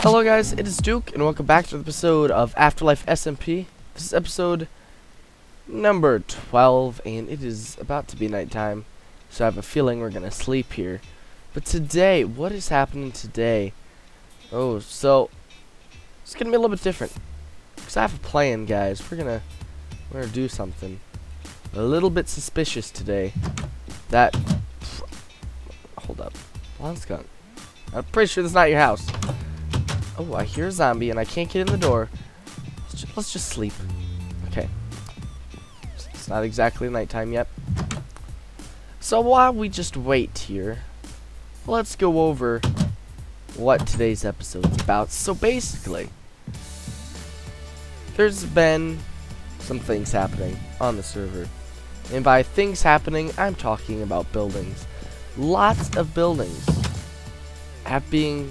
Hello guys, it is Duke, and welcome back to the episode of Afterlife SMP. This is episode number 12, and it is about to be nighttime, so I have a feeling we're gonna sleep here. But today, what is happening today? Oh, so it's gonna be a little bit different, because I have a plan, guys. We're gonna do something a little bit suspicious today. Hold up, Blonde Skunk. I'm pretty sure that's not your house. Oh, I hear a zombie and I can't get in the door. Let's just sleep. Okay. It's not exactly nighttime yet. So while we just wait here, let's go over what today's episode's about. So basically, there's been some things happening on the server. And by things happening, I'm talking about buildings. Lots of buildings have been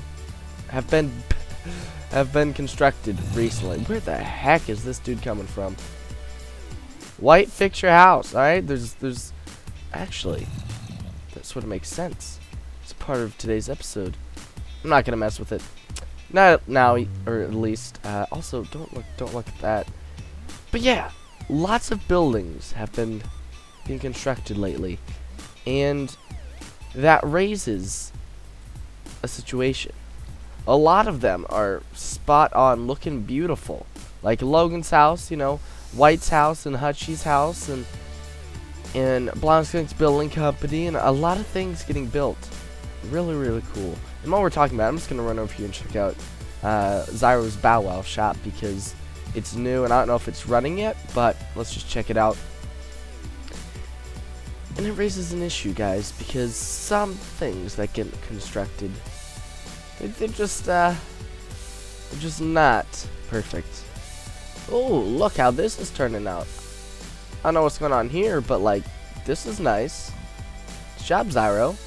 constructed recently. Where the heck is this dude coming from? White, fix your house. Alright, there's actually, that sort of makes sense. It's part of today's episode. I'm not gonna mess with it. Not now, or at least. Also, don't look at that. But yeah, lots of buildings have been being constructed lately, and that raises a situation. A lot of them are spot on, looking beautiful. Like Logan's house, you know, White's house, and Hutchie's house, and Blonde Skunk's building company, and a lot of things getting built. Really, really cool. And while we're talking about it, I'm just going to run over here and check out Zyro's Bow Wow shop, because it's new, and I don't know if it's running yet, but let's just check it out. And it raises an issue, guys, because some things that get constructed, they're just not perfect. Oh, look how this is turning out. I don't know what's going on here, but like, this is nice. Good job, Zyro.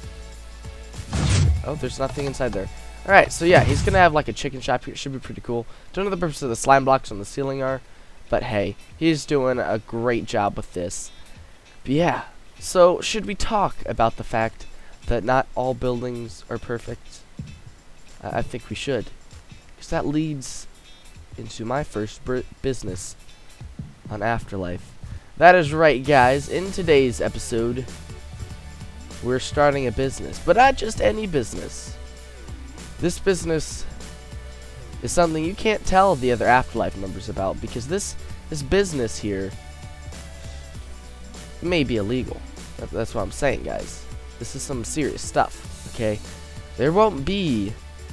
Oh, there's nothing inside there. Alright, so yeah, he's gonna have like a chicken shop here. It should be pretty cool. Don't know the purpose of the slime blocks on the ceiling are, but hey, he's doing a great job with this. But yeah, so should we talk about the fact that not all buildings are perfect? I think we should, because that leads into my first business on Afterlife. That is right, guys. In today's episode, we're starting a business, but not just any business. This business is something you can't tell the other Afterlife members about, because this business here may be illegal. That's what I'm saying, guys. This is some serious stuff, okay? There won't be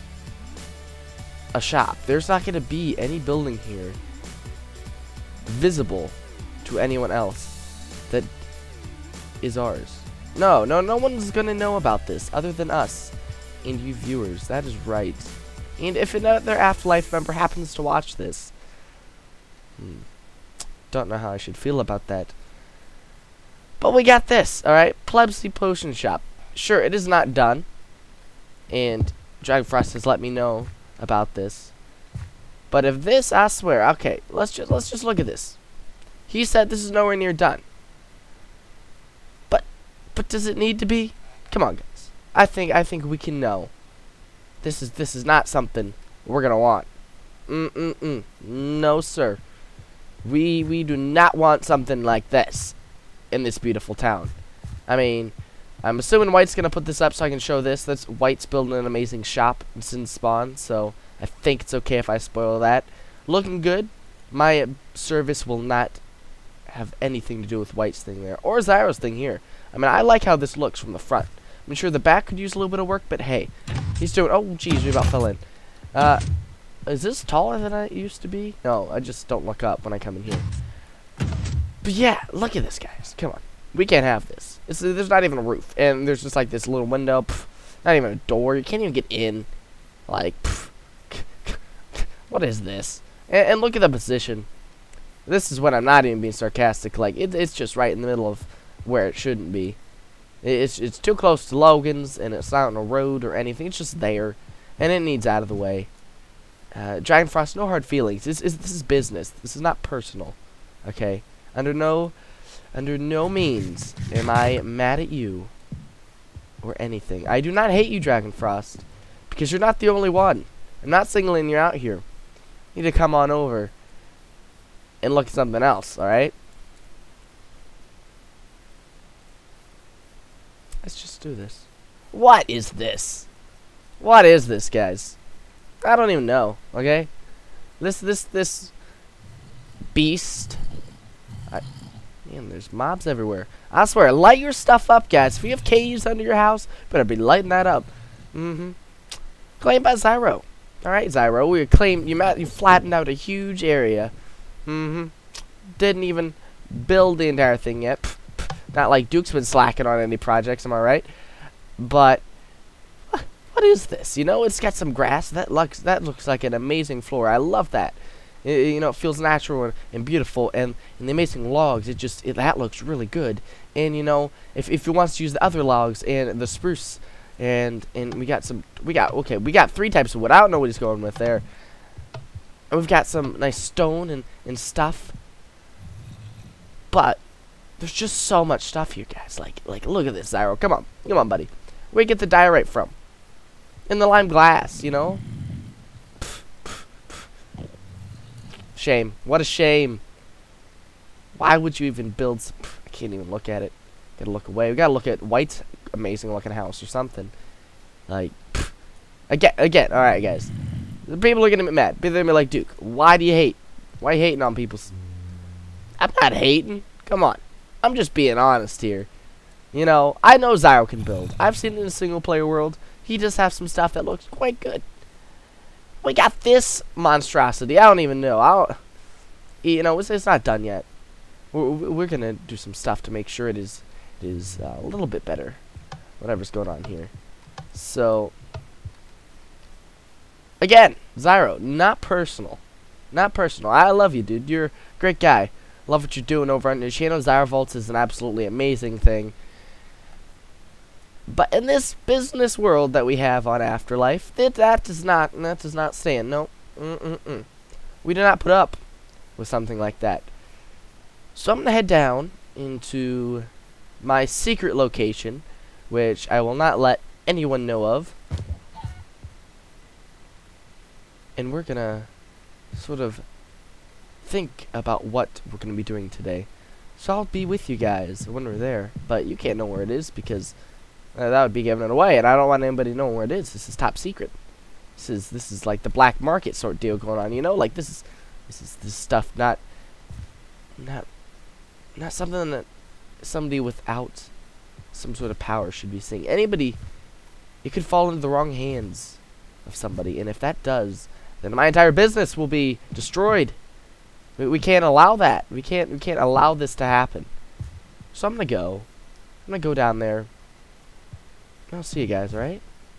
a shop. There's not going to be any building here visible to anyone else that is ours. No one's going to know about this other than us and you viewers. That is right. And if another Afterlife member happens to watch this, don't know how I should feel about that. But we got this, alright? Plebsy Potion Shop. Sure, it is not done, and Dragonfrost has let me know about this. But if this, I swear, okay, let's just look at this. He said this is nowhere near done. But does it need to be? Come on, guys. I think we can know. This is not something we're gonna want. No, sir. We do not want something like this in this beautiful town. I mean, I'm assuming White's gonna put this up so I can show this. That's White's building an amazing shop. It's in spawn, so I think it's okay if I spoil that. Looking good. My service will not have anything to do with White's thing there, or Zyro's thing here. I mean, I like how this looks from the front. I'm sure the back could use a little bit of work, but hey, he's doing. Oh, geez, we about fell in. Is this taller than I used to be? No, I just don't look up when I come in here. But yeah, look at this, guys. Come on. We can't have this. There's not even a roof. And there's just like this little window. Not even a door. You can't even get in. Like, what is this? And look at the position. This is when I'm not even being sarcastic. Like, it's just right in the middle of where it shouldn't be. It's too close to Logan's, and it's not on a road or anything. It's just there. And it needs out of the way. Dragonfrost, no hard feelings. This is business. This is not personal. Okay? Under no means am I mad at you or anything. I do not hate you, Dragonfrost, because you're not the only one I'm not singling you out here. You need to come on over and look at something else, alright? Let's just do this. What is this? What is this, guys? I don't even know, okay? This beast. Man, there's mobs everywhere. I swear, light your stuff up, guys. If you have caves under your house, better be lighting that up. Claimed by Zyro. Alright, Zyro, we claimed you flattened out a huge area. Didn't even build the entire thing yet. Not like Duke's been slacking on any projects, am I right? But what is this? You know, it's got some grass. That looks like an amazing floor. I love that. You know, it feels natural and beautiful, and the amazing logs. That looks really good. And you know, if you want to use the other logs and the spruce, and we got 3 types of wood. I don't know what he's going with there. And we've got some nice stone and stuff. But there's just so much stuff here, guys. Like look at this, Zyro. Come on, buddy. Where'd you get the diorite from? In the lime glass, you know. Shame. What a shame. Why would you even build some... I can't even look at it. Gotta look away. We gotta look at White's amazing looking house or something. Like, again, alright, guys. The people are gonna be mad. They're gonna be like, Duke, why do you hate? Why are you hating on people's... I'm not hating. Come on. I'm just being honest here. You know, I know Zyro can build. I've seen it in a single player world. He does have some stuff that looks quite good. We got this monstrosity. I don't even know. You know, it's not done yet. We're gonna do some stuff to make sure it is a little bit better. Whatever's going on here. So, again, Zyro, not personal. Not personal. I love you, dude. You're a great guy. Love what you're doing over on your channel. Zyro Vaults is an absolutely amazing thing. But in this business world that we have on Afterlife, that does not stand. No, we do not put up with something like that. So I'm gonna head down into my secret location, which I will not let anyone know of, and we're gonna sort of think about what we're gonna be doing today. So I'll be with you guys when we're there, but you can't know where it is because that would be giving it away, and I don't want anybody knowing where it is. This is top secret. This is like the black market sort of deal going on, you know? Like this stuff not something that somebody without some sort of power should be seeing. Anybody, it could fall into the wrong hands of somebody, and if that does, then my entire business will be destroyed. We can't allow that. We can't allow this to happen. So I'm gonna go down there. I'll see you guys, alright?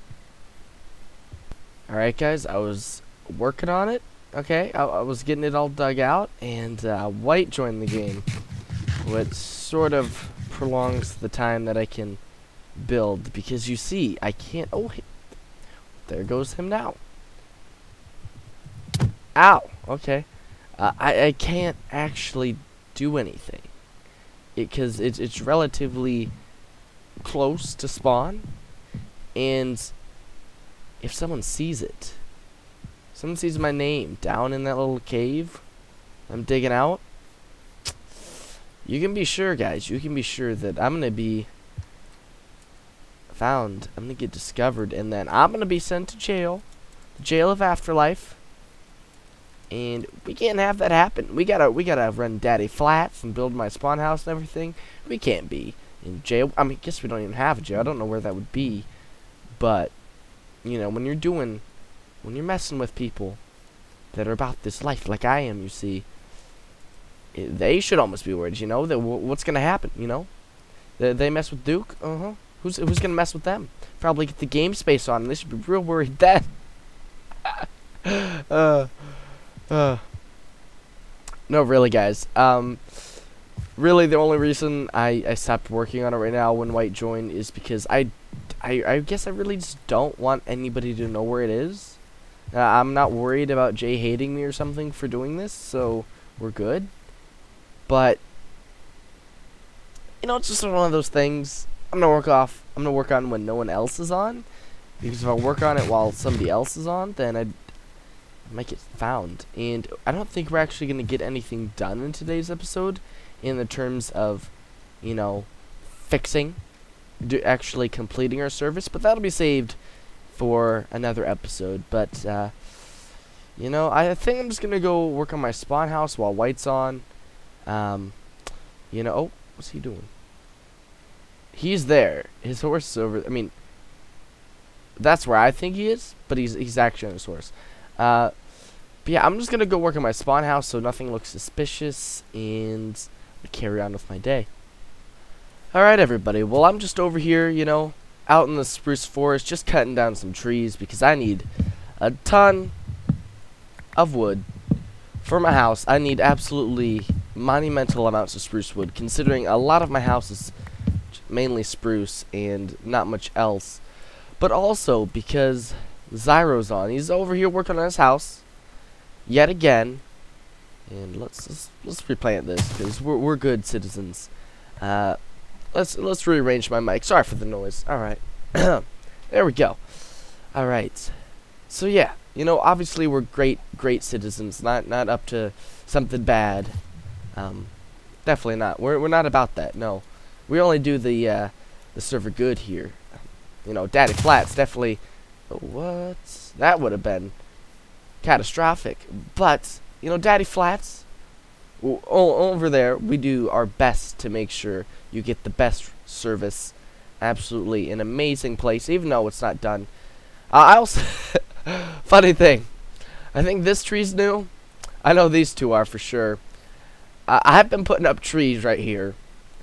Alright, guys, I was working on it. Okay, I was getting it all dug out, and White joined the game, which sort of prolongs the time that I can build, because you see, I can't... Oh, there goes him now. Ow! Okay. I can't actually do anything, because it's relatively close to spawn. And if someone sees it, someone sees my name down in that little cave I'm digging out, you can be sure, guys, you can be sure that I'm going to be found. I'm going to get discovered, and then I'm going to be sent to jail. The jail of Afterlife. And we can't have that happen. We gotta run Daddy Flats and build my spawn house and everything. We can't be in jail. I mean, I guess we don't even have a jail. I don't know where that would be. But, you know, when you're messing with people that are about this life, like I am, you see, they should almost be worried, you know, that what's gonna happen, you know? They mess with Duke, Who's gonna mess with them? Probably get the game space on, and they should be real worried then. No, really, guys. Really, the only reason I stopped working on it right now when White joined is because I guess I really just don't want anybody to know where it is. I'm not worried about Jay hating me or something for doing this, so we're good. But, you know, it's just one of those things. I'm gonna work on when no one else is on, because if I work on it while somebody else is on, then might get found. And I don't think we're actually going to get anything done in today's episode in the terms of, you know, fixing, actually completing our service. But that'll be saved for another episode. But, you know, I think I'm just going to go work on my spawn house while White's on. You know, oh, what's he doing? He's there. His horse is over. I mean, that's where I think he is, but he's actually on his horse. But yeah, I'm just gonna go work on my spawn house so nothing looks suspicious, and carry on with my day. Alright, everybody. Well, I'm just over here, you know, out in the spruce forest, just cutting down some trees because I need a ton of wood for my house. I need absolutely monumental amounts of spruce wood, considering a lot of my house is mainly spruce and not much else. But also because Zyro's on. He's over here working on his house yet again. And let's replant this because we're good citizens. Let's rearrange my mic. Sorry for the noise. All right. There we go. All right. So yeah, you know, obviously we're great citizens, not up to something bad. Definitely not. We're not about that. No. We only do the server good here. You know, Daddy Flats definitely. Oh, what? That would have been catastrophic. But you know, Daddy Flats, over there, we do our best to make sure you get the best service. Absolutely an amazing place, even though it's not done. I also, funny thing, I think this tree's new. I know these two are for sure. I have been putting up trees right here.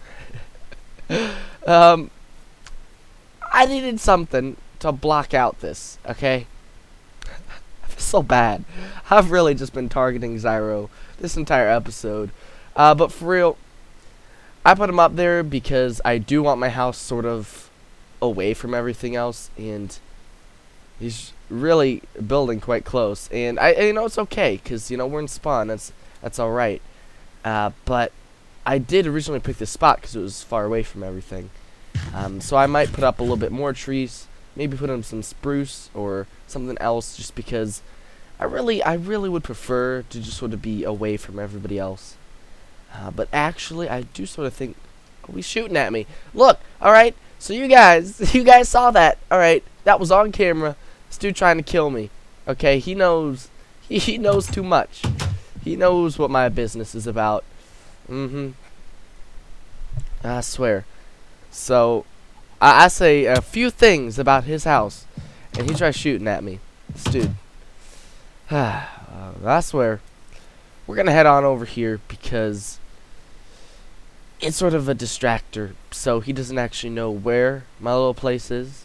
I needed something to block out this, okay? I feel so bad. I've really just been targeting Zyro this entire episode. But for real, I put him up there because I do want my house sort of away from everything else, and he's really building quite close. And you know, it's okay because you know we're in spawn. That's all right. But I did originally pick this spot because it was far away from everything. So I might put up a little bit more trees, maybe put in some spruce or something else, just because I really would prefer to just sort of be away from everybody else. But actually, I do sort of think, oh, he's shooting at me. Look, all right. So you guys saw that. All right, that was on camera. This dude trying to kill me. Okay, he knows too much. He knows what my business is about. I swear. So, I say a few things about his house, and he tries shooting at me. This dude. I swear. We're gonna head on over here because it's sort of a distractor, so he doesn't actually know where my little place is.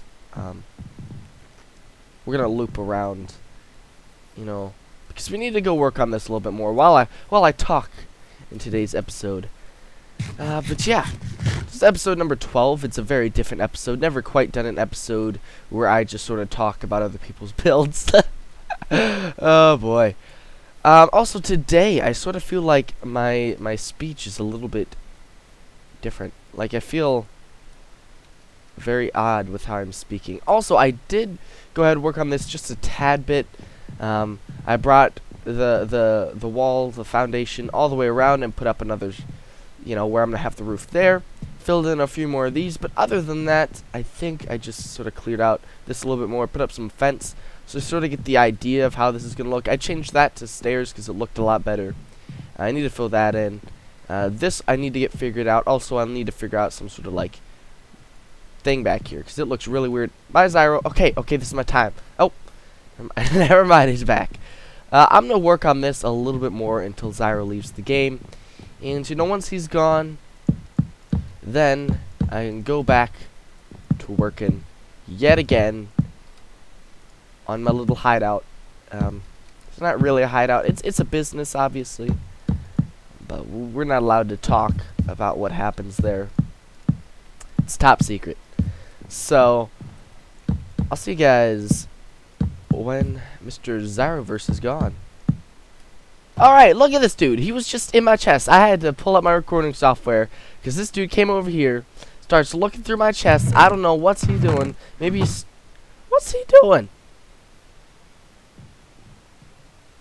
We're gonna loop around, you know, because we need to go work on this a little bit more while I talk in today's episode. But yeah, this is episode number 12. It's a very different episode. Never quite done an episode where I just sort of talk about other people's builds. Oh boy. Also today, I sort of feel like my speech is a little bit different. Like I feel very odd with how I'm speaking. Also, I did go ahead and work on this just a tad bit. I brought the wall, the foundation, all the way around and put up another, you know, where I'm gonna have the roof there. Filled in a few more of these, but other than that, I think I just sort of cleared out this a little bit more. Put up some fence, so sort of get the idea of how this is gonna look. I changed that to stairs because it looked a lot better. I need to fill that in. This I need to get figured out. Also, I'll need to figure out some sort of like thing back here because it looks really weird. Bye, Zyro. Okay, this is my time. Oh, never mind, he's back. I'm gonna work on this a little bit more until Zyro leaves the game, and you know, once he's gone, then I can go back to working yet again on my little hideout. It's not really a hideout. It's a business, obviously, but we're not allowed to talk about what happens there. It's top secret. So I'll see you guys when Mr. Zyroverse is gone. Alright, look at this dude. He was just in my chest. I had to pull up my recording software because this dude came over here, starts looking through my chest. I don't know what's he doing. Maybe he's... What's he doing?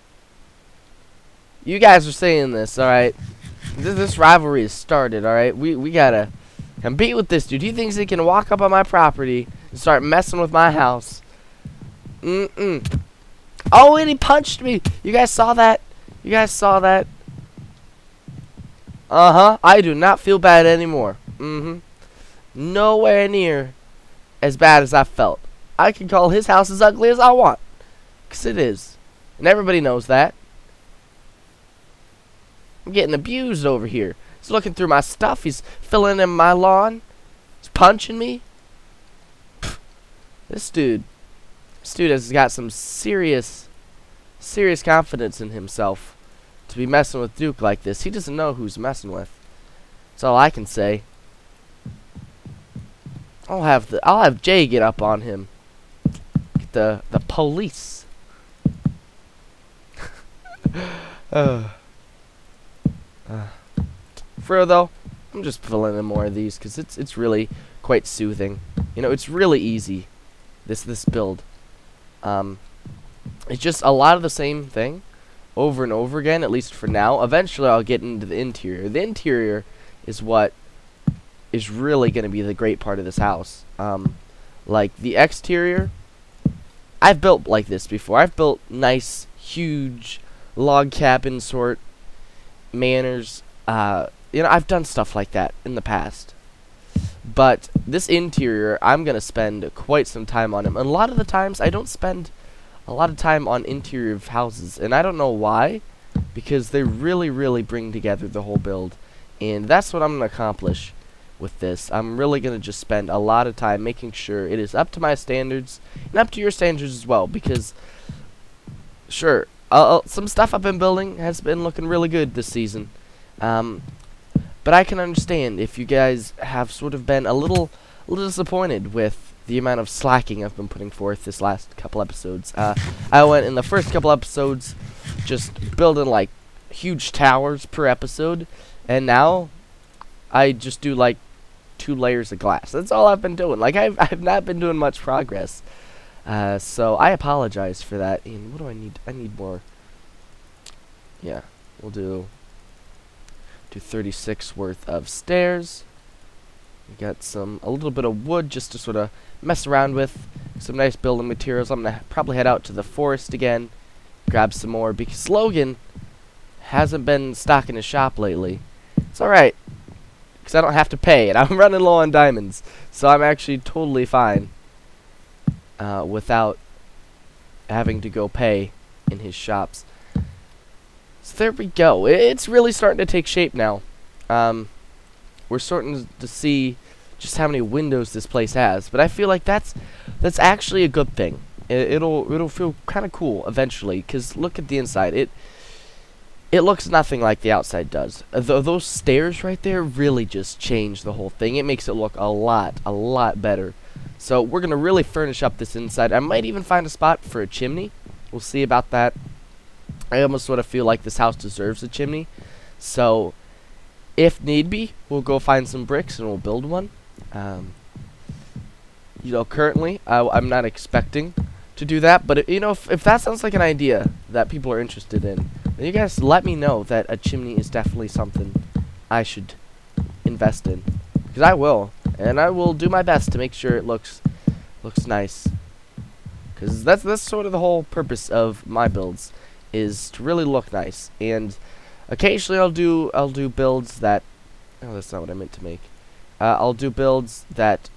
You guys are saying this, alright? This rivalry is started, alright? We gotta compete with this dude. He thinks he can walk up on my property and start messing with my house. Oh, and he punched me. You guys saw that? You guys saw that? I do not feel bad anymore. Nowhere near as bad as I felt. I can call his house as ugly as I want. 'Cause it is. And everybody knows that. I'm getting abused over here. He's looking through my stuff. He's filling in my lawn. He's punching me. Pfft. This dude has got some serious confidence in himself to be messing with Duke like this. He doesn't know who's messing with. That's all I can say. I'll have Jay get up on him. Get the police. For real though, I'm just filling in more of these because it's really quite soothing. You know, it's really easy. This build. It's just a lot of the same thing over and over again, at least for now. Eventually I'll get into the interior. The interior is what is really going to be the great part of this house. Like the exterior, I've built like this before. I've built nice, huge log cabin sort manners. You know, I've done stuff like that in the past. But this interior, I'm going to spend quite some time on him. And a lot of the times, I don't spend a lot of time on interior of houses. And I don't know why. Because they really, really bring together the whole build. And that's what I'm going to accomplish with this. I'm really going to just spend a lot of time making sure it is up to my standards. And up to your standards as well. Because, sure, some stuff I've been building has been looking really good this season. But I can understand if you guys have sort of been a little disappointed with the amount of slacking I've been putting forth this last couple episodes. I went in the first couple episodes just building like huge towers per episode, and now I just do like 2 layers of glass. That's all I've been doing. Like I've not been doing much progress. So I apologize for that. And what do I need? I need more. Yeah, we'll do 36 worth of stairs. We got a little bit of wood just to sort of mess around with. Some nice building materials. I'm gonna probably head out to the forest again, grab some more because Logan hasn't been stocking his shop lately. It's alright, because I don't have to pay, and I'm running low on diamonds, so I'm actually totally fine without having to go pay in his shops. So there we go. It's really starting to take shape now. We're starting to see just how many windows this place has, but I feel like that's actually a good thing. It'll feel kind of cool eventually, because look at the inside. It looks nothing like the outside does. Those stairs right there really just change the whole thing. It makes it look a lot better. So we're gonna really furnish up this inside. I might even find a spot for a chimney. We'll see about that. I almost sort of feel like this house deserves a chimney. So, if need be, we'll go find some bricks and we'll build one. You know, currently, I'm not expecting to do that. But, you know, if that sounds like an idea that people are interested in, then you guys let me know that a chimney is definitely something I should invest in. Because I will. And I will do my best to make sure it looks nice. Because that's sort of the whole purpose of my builds, is to really look nice. And occasionally I'll do builds that, oh, that's not what I meant to make. I'll do builds that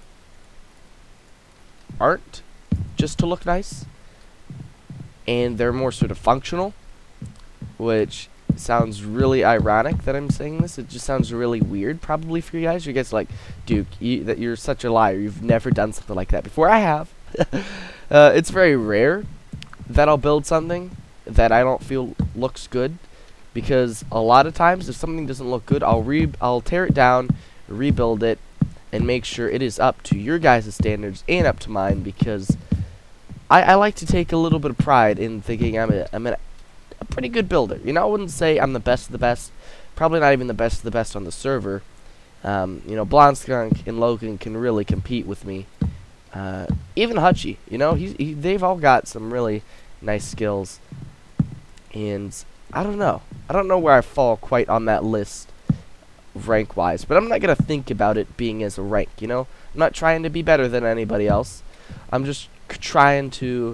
aren't just to look nice, and they're more sort of functional, which sounds really ironic that I'm saying this. It just sounds really weird probably for you guys. You guys are like, Duke, that you're such a liar. You've never done something like that before. I have. It's very rare that I'll build something that I don't feel looks good, because a lot of times if something doesn't look good, I'll tear it down, rebuild it, and make sure it is up to your guys' standards and up to mine, because I like to take a little bit of pride in thinking I'm a pretty good builder. You know, I wouldn't say I'm the best of the best, probably not even the best of the best on the server. You know, Blonde Skunk and Logan can really compete with me. Even Hutchie, you know, they've all got some really nice skills. And I don't know. I don't know where I fall quite on that list, rank-wise. But I'm not going to think about it being as a rank, you know? I'm not trying to be better than anybody else. I'm just trying to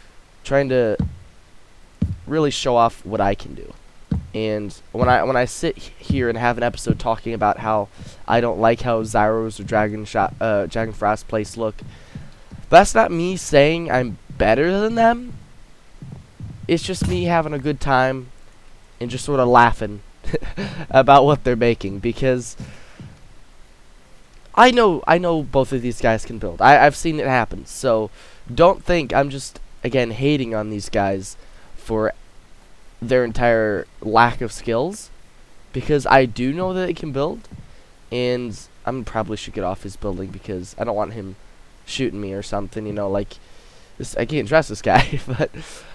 really show off what I can do. And when I sit here and have an episode talking about how I don't like how Zyros or Dragon Frost place look, that's not me saying I'm better than them. It's just me having a good time and just sort of laughing about what they're making, because I know both of these guys can build. I've seen it happen. So don't think I'm just, again, hating on these guys for their entire lack of skills, because I do know that they can build, and I'm probably should get off his building because I don't want him shooting me or something, you know, like this. I can't trust this guy. But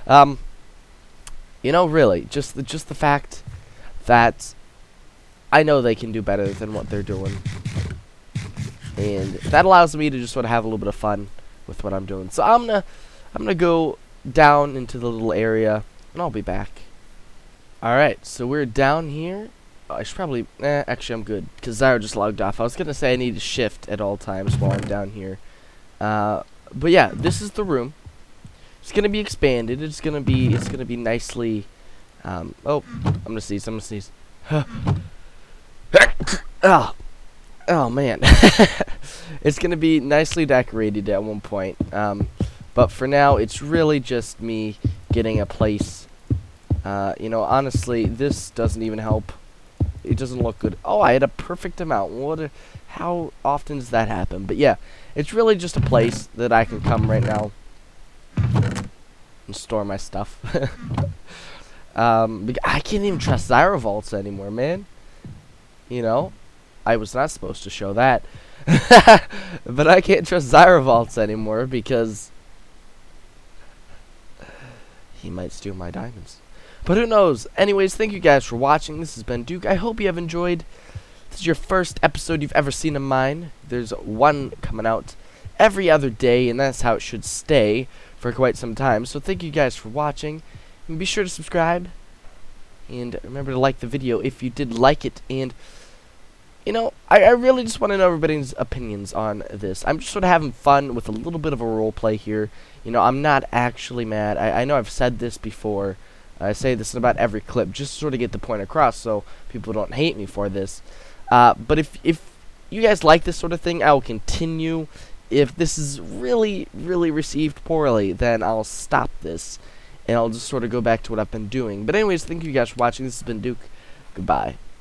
you know, really, just the fact that I know they can do better than what they're doing, and that allows me to just sort of have a little bit of fun with what I'm doing. So I'm gonna go down into the little area, and I'll be back. Alright, so we're down here. I should probably... actually I'm good, because Zyro just logged off. I was going to say I need to shift at all times while I'm down here. But yeah, this is the room. It's going to be expanded. It's going to be nicely... oh, I'm going to sneeze. I'm going to sneeze. Oh, man. It's going to be nicely decorated at one point. But for now, it's really just me getting a place... you know, honestly, this doesn't even help. It doesn't look good. Oh, I had a perfect amount. How often does that happen? But yeah, it's really just a place that I can come right now and store my stuff. I can't even trust Zyro Vaults anymore, man. You know, I was not supposed to show that. But I can't trust Zyro Vaults anymore because he might steal my diamonds. But who knows? Anyways, thank you guys for watching. This has been Duke. I hope you have enjoyed. This is your first episode you've ever seen of mine. There's one coming out every other day, and that's how it should stay for quite some time. So thank you guys for watching. And be sure to subscribe. And remember to like the video if you did like it. And, you know, I really just want to know everybody's opinions on this. I'm just sort of having fun with a little bit of a role play here. You know, I'm not actually mad. I know I've said this before. I say this in about every clip just to sort of get the point across so people don't hate me for this. But if you guys like this sort of thing, I will continue. If this is really, really received poorly, then I'll stop this. And I'll just sort of go back to what I've been doing. But anyways, thank you guys for watching. This has been Duke. Goodbye.